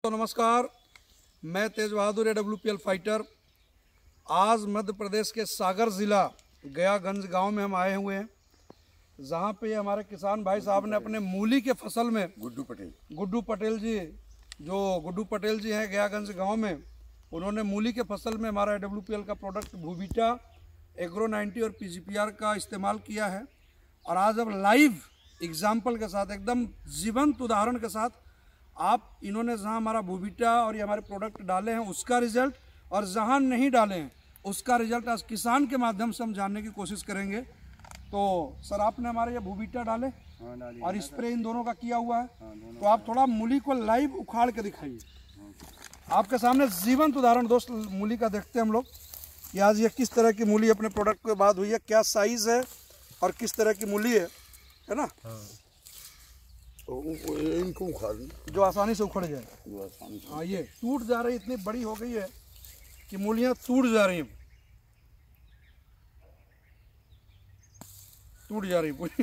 तो नमस्कार, मैं तेज बहादुर AWPL फाइटर। आज मध्य प्रदेश के सागर ज़िला गयागंज गांव में हम आए हुए हैं, जहां पे हमारे किसान भाई साहब ने अपने मूली के फसल में गुड्डू पटेल जी हैं गयागंज गांव में, उन्होंने मूली के फसल में हमारा AWPL का प्रोडक्ट भूविटा, एग्रो 90 और PGPR का इस्तेमाल किया है। और आज अब लाइव एग्जाम्पल के साथ, एकदम जीवंत उदाहरण के साथ आप इन्होंने जहां हमारा भूविटा और ये हमारे प्रोडक्ट डाले हैं उसका रिजल्ट, और जहां नहीं डाले हैं उसका रिजल्ट आज किसान के माध्यम से हम जानने की कोशिश करेंगे। तो सर, आपने हमारे ये भूविटा डाले और स्प्रे इन दोनों का किया हुआ है, तो आप थोड़ा मूली को लाइव उखाड़ के दिखाइए। आपके सामने जीवंत उदाहरण दोस्त मूली का देखते हैं हम लोग कि आज ये किस तरह की मूली अपने प्रोडक्ट के बाद हुई है, क्या साइज है और किस तरह की मूली है ना। इनको उखाड़ जो आसानी से उखड़ जाए। हाँ, ये टूट जा रही, इतनी बड़ी हो गई है कि मूलियाँ टूट जा रही हैं, टूट जा रही पूरी।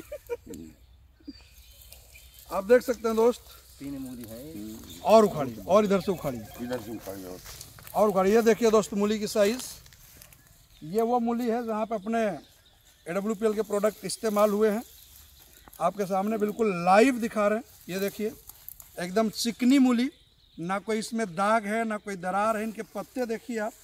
आप देख सकते हैं दोस्त, 3 मूली है और उखाड़िए, और इधर से उखाड़िए और उखाड़िए। देखिए दोस्त, मूली की साइज, ये वो मूली है जहाँ पे अपने AWPL के प्रोडक्ट इस्तेमाल हुए हैं। आपके सामने बिल्कुल लाइव दिखा रहे हैं। ये देखिए, एकदम चिकनी मूली, ना कोई इसमें दाग है ना कोई दरार है। इनके पत्ते देखिए आप,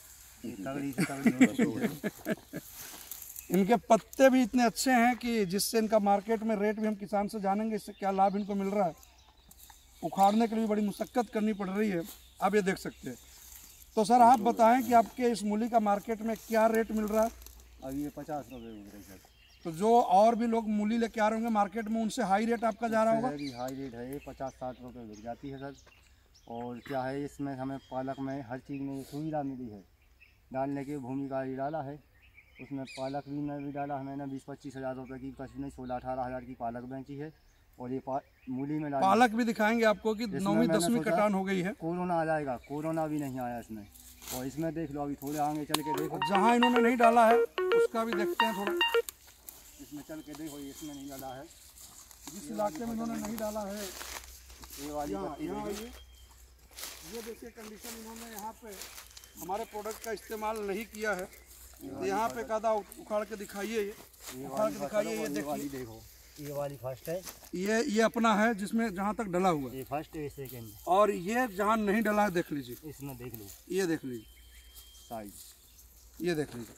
इनके पत्ते भी इतने अच्छे हैं कि जिससे इनका मार्केट में रेट भी हम किसान से जानेंगे, इससे क्या लाभ इनको मिल रहा है। उखाड़ने के लिए बड़ी मुशक्कत करनी पड़ रही है, आप ये देख सकते हैं। तो सर, आप बताएं कि आपके इस मूली का मार्केट में क्या रेट मिल रहा है? अभी ये 50 रुपये मिल रही है। तो जो और भी लोग मूली लेके आ रहे होंगे मार्केट में, उनसे हाई रेट आपका जा रहा होगा? हाई रेट है, 50-60 रुपये बिक जाती है सर। और क्या है, इसमें हमें पालक में हर चीज़ में सुविधा मिली है डालने की। भूमिका भी डाला है उसमें, पालक भी में भी डाला है मैंने। 20-25 हज़ार रुपये की कहीं नहीं, 16-18 हज़ार की पालक बेची है। और ये मूली में पालक भी दिखाएंगे आपको कि 9वीं 10वीं कटान हो गई है। कोरोना आ जाएगा, कोरोना भी नहीं आया इसमें। और इसमें देख लो, अभी थोड़े आगे चल के देखो, जहाँ इन्होंने नहीं डाला है उसका भी देखते हैं थोड़ा। इसमें चल के देखो, इसमें नहीं डाला है। जिस इलाके में इन्होंने नहीं डाला है, ये वाली यहाँ ये देखिए कंडीशन, इन्होंने यहाँ पे हमारे प्रोडक्ट का इस्तेमाल नहीं किया है। तो यहाँ पे कादा उखाड़ के दिखाइए, ये उखाड़ के दिखाइए। ये देखिए, देखो, ये वाली फर्स्ट है, ये अपना है जिसमें जहाँ तक डला हुआ है। ये फर्स्ट है, सेकंड। और ये जहाँ नहीं डला है देख लीजिए, इसमें देख लो, ये देख लीजिए साइज, ये देख लीजिए।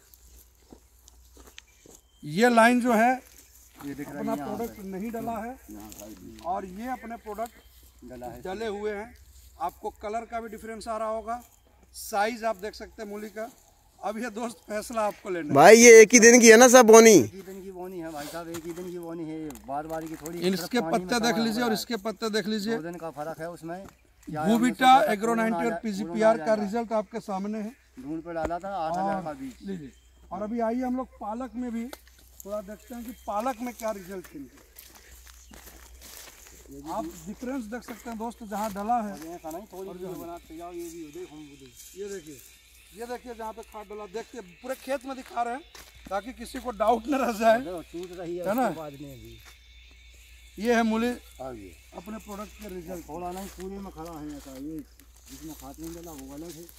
ये लाइन जो है, ये दिख अपना प्रोडक्ट नहीं डला है और ये अपने प्रोडक्ट डला है, डले हुए हैं। आपको कलर का भी डिफरेंस आ रहा होगा, साइज आप देख सकते हैं मूली का। अब ये दोस्त फैसला आपको लेना भाई, ये एक ही दिन की है ना सब बोनी? एक ही दिन की बोनी है भाई साहब, एक ही दिन की बोनी है। बार बार की थोड़ी, इसके पत्ते देख लीजिए और इसके पत्ते देख लीजिए, 2 दिन का फर्क है उसमें। भूविटा, एग्रो 90 और PGPR का रिजल्ट आपके सामने है। ढूंढ पे डाला था 8,000 का बीज। लीजिए। और अभी आइए हम लोग पालक में भी थोड़ा देखते हैं कि पालक में क्या रिजल्ट है। आप डिफरेंस देख सकते हैं दोस्त, जहाँ डला है। ये देखिए जहाँ पे खाद डाला, देखिए पूरे खेत में दिखा रहे हैं ताकि किसी को डाउट न रह जाए, है ना। ये है मूली अपने प्रोडक्ट के रिजल्ट। थोड़ा नहीं, पूरे में खड़ा है ऐसा। ये जिसमें खाद नहीं डाला वो अलग है।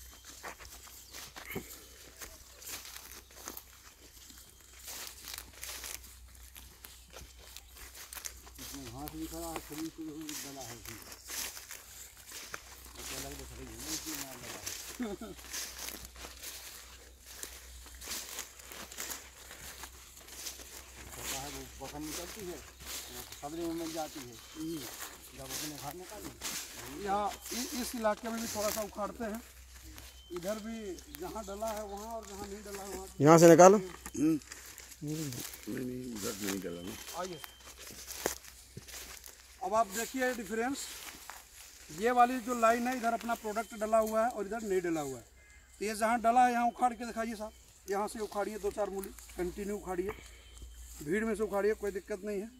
इसमें घास भी खड़ा है, खरी को डाला है इसमें। अलग दिख रही है, इसमें ना डाला है। होता है, वो बखन निकलती है, कमरे में मिल जाती है जब अपने घर निकाली। यहाँ इस इलाके में भी थोड़ा सा उखाड़ते हैं, इधर भी जहाँ डला है वहाँ और जहाँ नहीं डला है वहाँ। यहाँ से निकालो। नहीं, उधर नहीं डला ना। आइए, अब आप देखिए डिफरेंस। ये वाली जो लाइन है, इधर अपना प्रोडक्ट डला हुआ है और इधर नहीं डला हुआ है। तो ये जहाँ डला है यहाँ उखाड़ के दिखाइए साहब। यहाँ से उखाड़िए 2-4 मूली, कंटिन्यू उखाड़िए, भीड़ में से उखाड़िए, कोई दिक्कत नहीं है।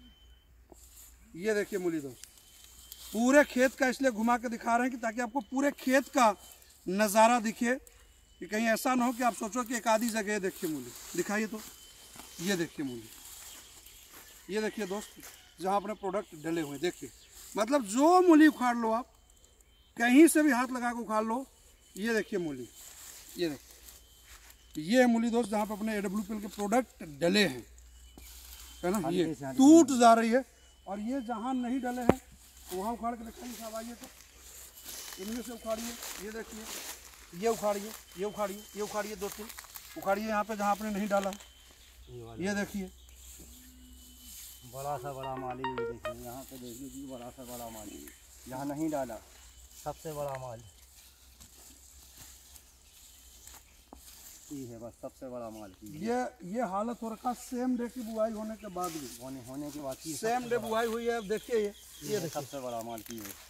ये देखिए मूली दोस्त, पूरे खेत का इसलिए घुमा के दिखा रहे हैं कि ताकि आपको पूरे खेत का नज़ारा दिखे, कि कहीं ऐसा ना हो कि आप सोचो कि एक आधी जगह देखिए मूली। दिखाइए तो, ये देखिए मूली, ये देखिए दोस्त, जहाँ अपने प्रोडक्ट डले हुए हैं। देखिए, मतलब जो मूली उखाड़ लो आप, कहीं से भी हाथ लगा के उखाड़ लो। ये देखिए मूली, ये देखिए, ये है मूली दोस्त जहाँ पे अपने AWPL के प्रोडक्ट डले हैं, है ना। ये टूट जा रही है, और ये जहाँ नहीं डले हैं वहाँ उखाड़ के दिखाइए साहब। आइए तो इनमें से उखाड़िए, ये देखिए, ये उखाड़िए, ये उखाड़िए, ये उखाड़िए, 2-3 उखाड़िए यहाँ पे जहाँ आपने नहीं डाला। ये देखिए बड़ा सा बड़ा माल है, ये देखिए यहाँ पे देखिए जी, बड़ा सा बड़ा माल है, यहाँ नहीं डाला, सबसे बड़ा माल ये है, बस सबसे बड़ा माल ये हालत हो रखा सेम डे की बुआई होने के बाद भी, होने के बाद सेम डे बुआई हुई है। अब देखिए ये सबसे बड़ा माल की है,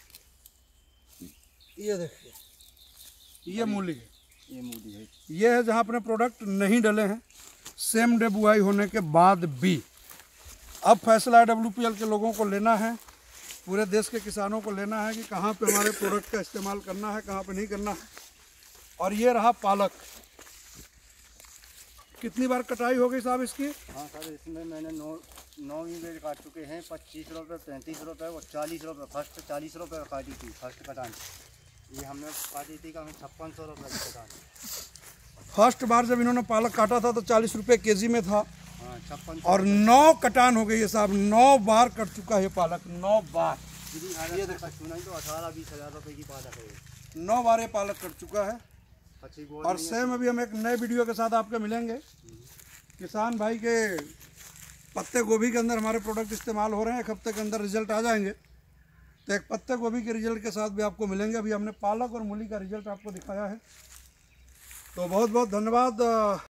ये देखिए, ये मूली है, ये मूली है, ये है जहाँ अपने प्रोडक्ट नहीं डले हैं, सेम डे बुआई होने के बाद भी। अब फैसला AWPL के लोगों को लेना है, पूरे देश के किसानों को लेना है कि कहाँ पे हमारे प्रोडक्ट का इस्तेमाल करना है, कहाँ पे नहीं करना है। और ये रहा पालक, कितनी बार कटाई हो गई साहब इसकी? हाँ सर, इसमें मैंने 9 बेल काट चुके हैं, 25 रुपये, 35 रुपये और 40 रुपये। फर्स्ट 40 रुपये काटी थी फर्स्ट कटान, ये हमने काटी थी कम 5600 रुपये की कटान। फर्स्ट बार जब इन्होंने पालक काटा था तो 40 रुपये केजी में था, हाँ 5600। और 9 कटान हो गई है साहब, 9 बार कट चुका है पालक, 9 बार। ये देखो सुनाई तो 18-20 हज़ार रुपये की पालक है, 9 बार ये पालक कट चुका है। और सेम अभी हम एक नए वीडियो के साथ आपके मिलेंगे। किसान भाई के पत्ते गोभी के अंदर हमारे प्रोडक्ट इस्तेमाल हो रहे हैं, 1 हफ्ते के अंदर रिजल्ट आ जाएंगे। तो एक पत्ते गोभी के रिजल्ट के साथ भी आपको मिलेंगे। अभी हमने पालक और मूली का रिजल्ट आपको दिखाया है। तो बहुत बहुत धन्यवाद